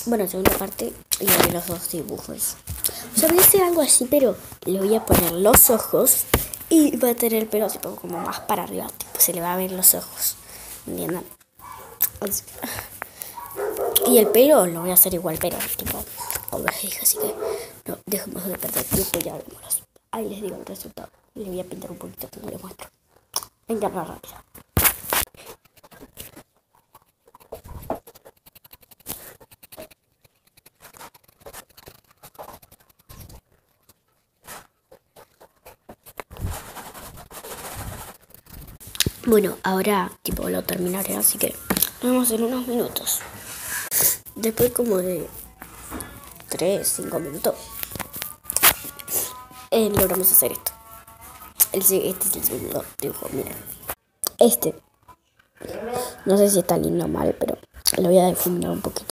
Bueno, segunda parte, y haré los dos dibujos. O sea, voy a hacer algo así, pero le voy a poner los ojos y va a tener el pelo tipo como más para arriba, tipo se le va a ver los ojos, ¿entienden? Y el pelo lo voy a hacer igual, pero tipo, como les dije, así que no dejemos de perder tiempo y ya vemos. Ahí les digo el resultado. Le voy a pintar un poquito como les muestro. Pintarla rápido. Bueno, ahora tipo lo terminaré, así que nos vemos en unos minutos. Después como de 3-5 minutos logramos hacer esto. Este es el segundo dibujo, miren. Este, no sé si está lindo o mal, pero lo voy a difuminar un poquito.